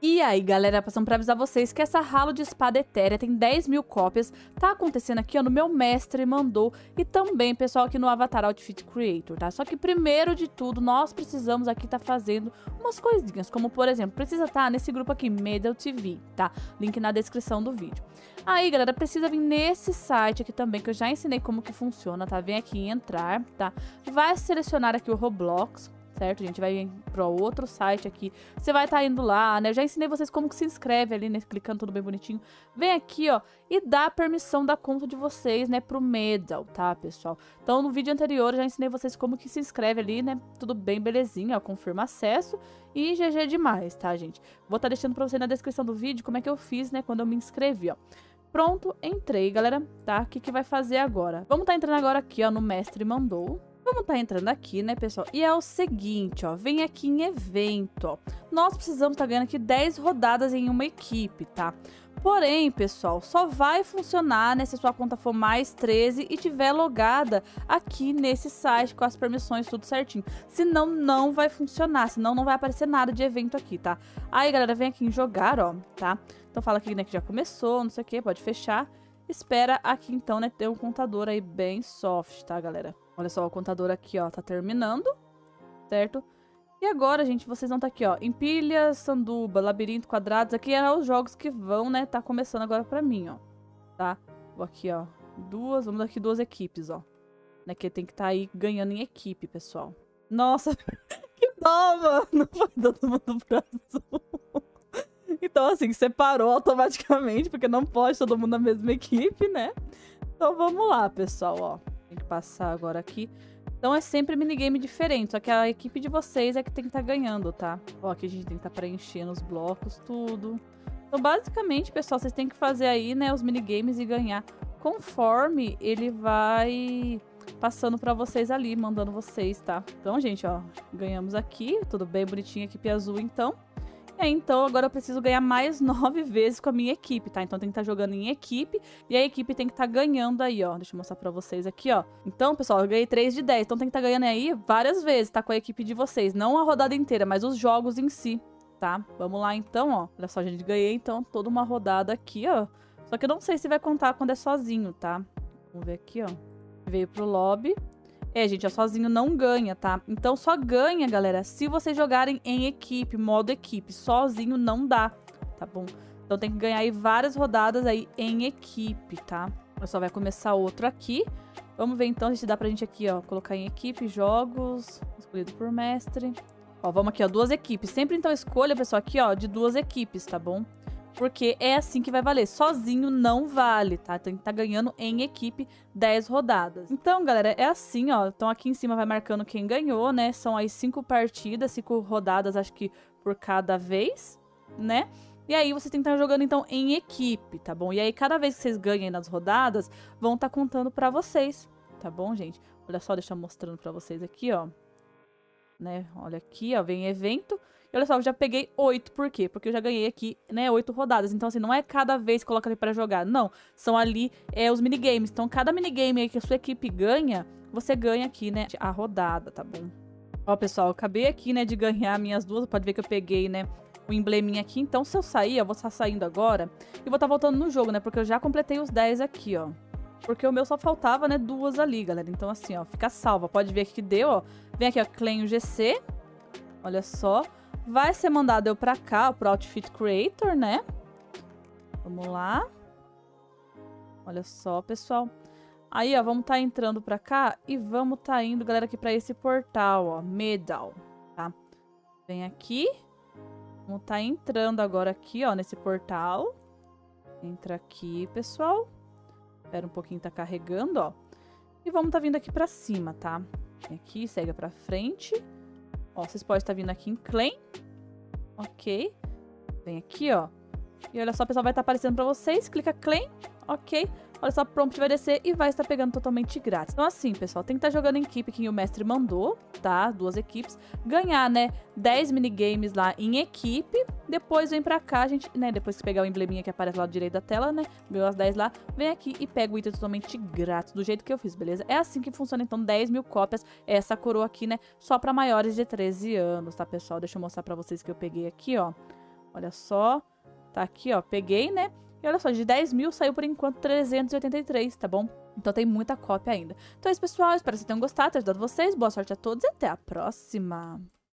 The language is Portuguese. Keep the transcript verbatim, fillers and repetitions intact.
E aí, galera, passando pra avisar vocês que essa Halo de Espada Etérea tem dez mil cópias, tá acontecendo aqui, ó, no meu Mestre Mandou e também, pessoal, aqui no Avatar Outfit Creator, tá? Só que primeiro de tudo, nós precisamos aqui tá fazendo umas coisinhas, como por exemplo, precisa estar tá nesse grupo aqui, Medal T V, tá? Link na descrição do vídeo. Aí, galera, precisa vir nesse site aqui também, que eu já ensinei como que funciona, tá? Vem aqui em entrar, tá? Vai selecionar aqui o Roblox, certo? A gente vai para outro site aqui. Você vai estar tá indo lá, né? Eu já ensinei vocês como que se inscreve ali, né? Clicando tudo bem bonitinho. Vem aqui, ó, e dá a permissão da conta de vocês, né? Pro Medal, tá, pessoal? Então, no vídeo anterior, eu já ensinei vocês como que se inscreve ali, né? Tudo bem, belezinha, ó. Confirma acesso e G G demais, tá, gente? Vou estar tá deixando pra você na descrição do vídeo como é que eu fiz, né? Quando eu me inscrevi, ó. Pronto, entrei, galera, tá? O que que vai fazer agora? Vamos tá entrando agora aqui, ó, no Mestre Mandou. Vamos tá entrando aqui, né, pessoal? E é o seguinte, ó, vem aqui em evento, ó. Nós precisamos tá ganhando aqui dez rodadas em uma equipe, tá? Porém, pessoal, só vai funcionar, né, se a sua conta for mais treze e tiver logada aqui nesse site com as permissões tudo certinho. Senão, não vai funcionar, senão não vai aparecer nada de evento aqui, tá? Aí, galera, vem aqui em jogar, ó, tá? Então fala aqui, né, que já começou, não sei o que, pode fechar. Espera aqui, então, né, ter um contador aí bem soft, tá, galera? Olha só, o contador aqui, ó, tá terminando, certo? E agora, gente, vocês vão tá aqui, ó, empilha, sanduba, labirinto, quadrados. Aqui eram os jogos que vão, né, tá começando agora pra mim, ó, tá? Vou aqui, ó, duas, vamos aqui duas equipes, ó. Né, que tem que tá aí ganhando em equipe, pessoal. Nossa, que dó, mano! Foi todo mundo pro azul. Então, assim, separou automaticamente, porque não pode todo mundo na mesma equipe, né? Então, vamos lá, pessoal, ó. Tem que passar agora aqui. Então, é sempre minigame diferente, só que a equipe de vocês é que tem que estar tá ganhando, tá? Ó, aqui a gente tem que estar tá preenchendo os blocos, tudo. Então, basicamente, pessoal, vocês têm que fazer aí, né, os minigames e ganhar conforme ele vai passando pra vocês ali, mandando vocês, tá? Então, gente, ó, ganhamos aqui, tudo bem bonitinho, equipe azul, então. É, então agora eu preciso ganhar mais nove vezes com a minha equipe, tá? Então tem que estar jogando em equipe e a equipe tem que estar ganhando aí, ó. Deixa eu mostrar pra vocês aqui, ó. Então, pessoal, eu ganhei três de dez, então tem que estar ganhando aí várias vezes, tá? Com a equipe de vocês. Não a rodada inteira, mas os jogos em si, tá? Vamos lá, então, ó. Olha só, gente, ganhei, então, toda uma rodada aqui, ó. Só que eu não sei se vai contar quando é sozinho, tá? Vamos ver aqui, ó. Veio pro lobby. É, gente, ó, sozinho não ganha, tá? Então só ganha, galera, se vocês jogarem em equipe, modo equipe. Sozinho não dá, tá bom? Então tem que ganhar aí várias rodadas aí em equipe, tá? Só vai começar outro aqui. Vamos ver então se dá pra gente aqui, ó, colocar em equipe, jogos, escolhido por mestre. Ó, vamos aqui, ó, duas equipes. Sempre então escolha, pessoal, aqui, ó, de duas equipes, tá bom? Porque é assim que vai valer. Sozinho não vale, tá? Tem que estar ganhando em equipe dez rodadas. Então, galera, é assim, ó. Então aqui em cima vai marcando quem ganhou, né? São aí cinco partidas, cinco rodadas, acho que por cada vez, né? E aí você tem que estar jogando, então, em equipe, tá bom? E aí cada vez que vocês ganhem nas rodadas, vão estar contando pra vocês, tá bom, gente? Olha só, deixa eu mostrando pra vocês aqui, ó. Né? Olha aqui, ó, vem evento. E olha só, eu já peguei oito, por quê? Porque eu já ganhei aqui, né, oito rodadas. Então, assim, não é cada vez que coloca ali pra jogar, não. São ali é, os minigames. Então, cada minigame aí que a sua equipe ganha, você ganha aqui, né, a rodada, tá bom? Ó, pessoal, eu acabei aqui, né, de ganhar minhas duas. Pode ver que eu peguei, né, o embleminha aqui. Então, se eu sair, eu vou estar saindo agora e vou estar voltando no jogo, né, porque eu já completei os dez aqui, ó. Porque o meu só faltava, né, duas ali, galera. Então, assim, ó, fica salva. Pode ver que deu, ó. Vem aqui, ó, claim o G C. Olha só. Vai ser mandado eu pra cá, ó, pro Outfit Creator, né? Vamos lá. Olha só, pessoal. Aí, ó, vamos tá entrando pra cá e vamos tá indo, galera, aqui pra esse portal, ó, Medal, tá? Vem aqui. Vamos tá entrando agora aqui, ó, nesse portal. Entra aqui, pessoal. Espera um pouquinho, tá carregando, ó. E vamos tá vindo aqui pra cima, tá? Vem aqui, segue pra frente. Ó, vocês podem estar vindo aqui em claim. Ok. Vem aqui, ó. E olha só, o pessoal vai estar aparecendo pra vocês. Clica claim. Ok. Olha só, o prompt vai descer e vai estar pegando totalmente grátis. Então assim, pessoal, tem que estar jogando em equipe que o mestre mandou, tá? Duas equipes. Ganhar, né, dez minigames lá em equipe. Depois vem pra cá, gente, né, depois que pegar o embleminha que aparece lá do direito da tela, né, ganhou as dez lá, vem aqui e pega o item totalmente grátis, do jeito que eu fiz, beleza? É assim que funciona, então, dez mil cópias, essa coroa aqui, né, só pra maiores de treze anos, tá, pessoal? Deixa eu mostrar pra vocês que eu peguei aqui, ó. Olha só. Tá aqui, ó. Peguei, né? E olha só, de dez mil saiu por enquanto trezentos e oitenta e três, tá bom? Então tem muita cópia ainda. Então é isso, pessoal. Espero que vocês tenham gostado, ter ajudado vocês. Boa sorte a todos e até a próxima.